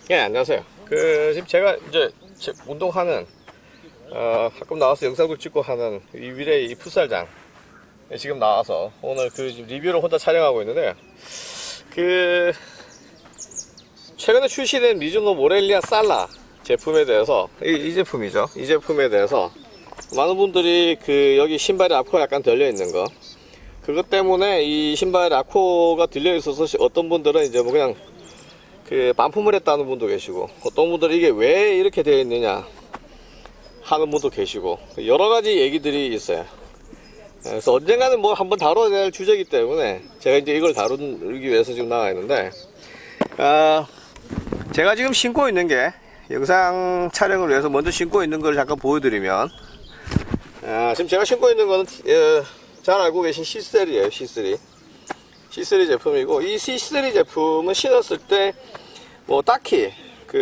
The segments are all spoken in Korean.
예, 안녕하세요. 지금 제가 이제 운동하는, 가끔 나와서 영상도 찍고 하는 위례 이 풋살장 지금 나와서 오늘 지금 리뷰를 혼자 촬영하고 있는데요. 최근에 출시된 미즈노 모렐리아 살라 제품에 대해서, 이 제품이죠. 이 제품에 대해서 많은 분들이 여기 신발에 아코가 약간 들려있는 거, 그것 때문에 이 신발에 아코가 들려있어서 어떤 분들은 이제 뭐 그냥 반품을 했다는 분도 계시고, 어떤 분들은 이게 왜 이렇게 되어 있느냐 하는 분도 계시고, 여러가지 얘기들이 있어요. 그래서 언젠가는 뭐 한번 다뤄야 될 주제이기 때문에 제가 이제 이걸 다루기 위해서 지금 나와 있는데, 제가 지금 신고 있는 게, 영상 촬영을 위해서 먼저 신고 있는 걸 잠깐 보여드리면, 지금 제가 신고 있는 거는 잘 알고 계신 C3예요. C3 제품이고, 이 C3 제품은 신었을 때 뭐 딱히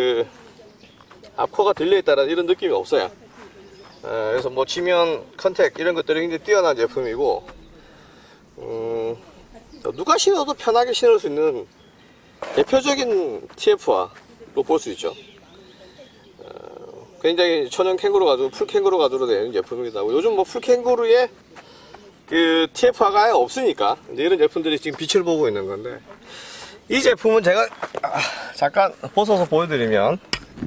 아코가 들려있다는 이런 느낌이 없어요. 그래서 뭐 지면 컨택 이런 것들이 굉장히 뛰어난 제품이고, 누가 신어도 편하게 신을 수 있는 대표적인 TF화로 볼 수 있죠. 굉장히 천연 캥거루 가죽, 풀 캥거루 가죽으로 되어 있는 제품이기도 하고, 요즘 뭐 풀 캥거루에 TF화가 아예 없으니까 이제 이런 제품들이 지금 빛을 보고 있는 건데, 이 제품은 제가 잠깐 벗어서 보여드리면,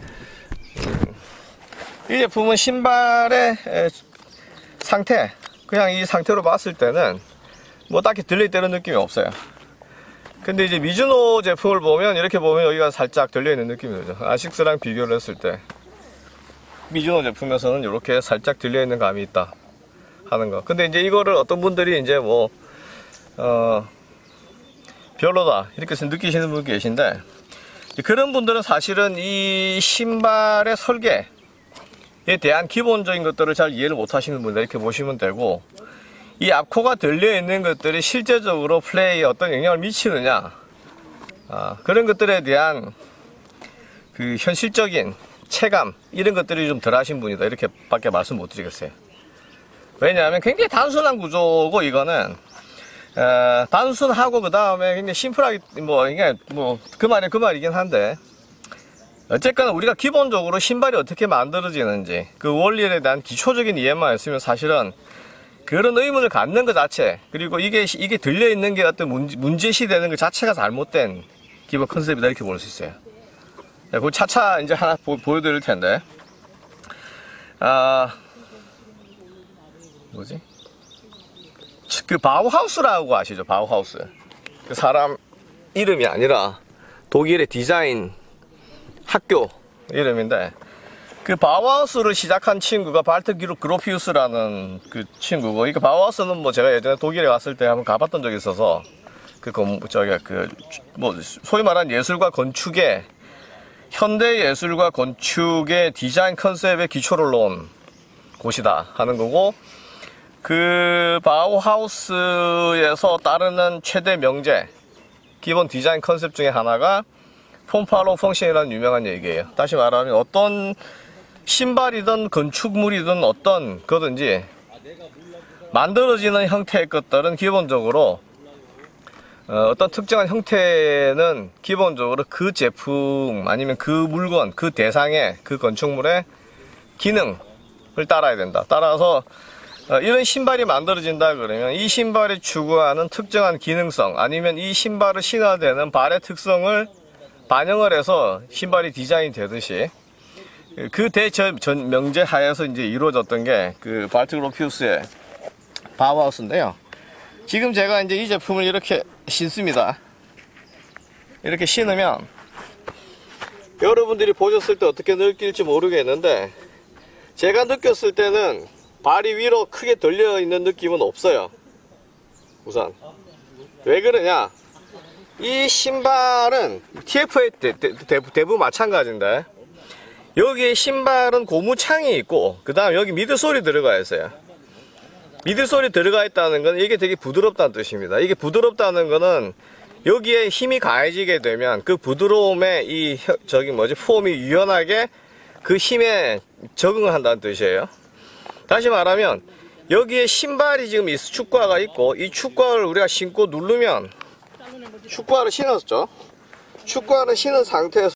이 제품은 신발의 상태, 그냥 이 상태로 봤을 때는 뭐 딱히 들려있다는 느낌이 없어요. 근데 이제 미즈노 제품을 보면, 이렇게 보면 여기가 살짝 들려있는 느낌이 들죠. 아식스랑 비교를 했을 때 미즈노 제품에서는 이렇게 살짝 들려있는 감이 있다 하는 거. 근데 이제 이거를 어떤 분들이 이제 뭐 별로다 이렇게 느끼시는 분 계신데, 그런 분들은 사실은 이 신발의 설계에 대한 기본적인 것들을 잘 이해를 못 하시는 분들, 이렇게 보시면 되고, 이 아코가 들려있는 것들이 실제적으로 플레이에 어떤 영향을 미치느냐, 그런 것들에 대한 현실적인 체감, 이런 것들이 좀 덜 하신 분이다, 이렇게 밖에 말씀 못 드리겠어요. 왜냐하면 굉장히 단순한 구조고, 이거는 단순하고 그 다음에 굉장히 심플하게, 이게 그 말이긴 한데, 어쨌거나 우리가 기본적으로 신발이 어떻게 만들어지는지 그 원리에 대한 기초적인 이해만 있으면 사실은 그런 의문을 갖는 것 자체, 그리고 이게 들려있는 게 어떤 문제시 되는 것 자체가 잘못된 기본 컨셉이다, 이렇게 볼 수 있어요. 그 차차 이제 하나 보여드릴 텐데, 바우하우스라고 아시죠? 바우하우스. 그 사람 이름이 아니라 독일의 디자인 학교 이름인데, 그 바우하우스를 시작한 친구가 발트 그로피우스라는 그 친구고, 이 바우하우스는 뭐 제가 예전에 독일에 갔을 때 한번 가봤던 적이 있어서, 소위 말하는 예술과 건축의, 현대 예술과 건축의 디자인 컨셉의 기초를 놓은 곳이다 하는 거고, 그 바우하우스에서 따르는 최대 명제, 기본 디자인 컨셉 중에 하나가 폼 팔로우 펑션이라는 유명한 얘기예요. 다시 말하면 어떤 신발이든 건축물이든 어떤 거든지 만들어지는 형태의 것들은 기본적으로 어떤 특정한 형태는 기본적으로 그 제품 아니면 그 물건, 그 대상의 그 건축물의 기능을 따라야 된다. 따라서 이런 신발이 만들어진다 그러면 이 신발이 추구하는 특정한 기능성, 아니면 이 신발을 신어야 되는 발의 특성을 반영을 해서 신발이 디자인이 되듯이, 그 명제 하에서 이제 이루어졌던 게 발트 그로피우스의 바우하우스인데요. 지금 제가 이제 이 제품을 이렇게 신습니다. 이렇게 신으면 여러분들이 보셨을 때 어떻게 느낄지 모르겠는데, 제가 느꼈을 때는 발이 위로 크게 들려 있는 느낌은 없어요. 우선 왜 그러냐, 이 신발은 TF의 대부분 마찬가지인데, 여기에 신발은 고무창이 있고, 그 다음 여기 미드솔이 들어가 있어요. 미드솔이 들어가 있다는 건 이게 되게 부드럽다는 뜻입니다. 이게 부드럽다는 거는 여기에 힘이 가해지게 되면 그 부드러움에 폼이 유연하게 그 힘에 적응을 한다는 뜻이에요. 다시 말하면 여기에 신발이 지금 이 축구화가 있고, 이 축구화를 우리가 신고 누르면, 축구화를 신었죠. 축구화를 신은 상태에서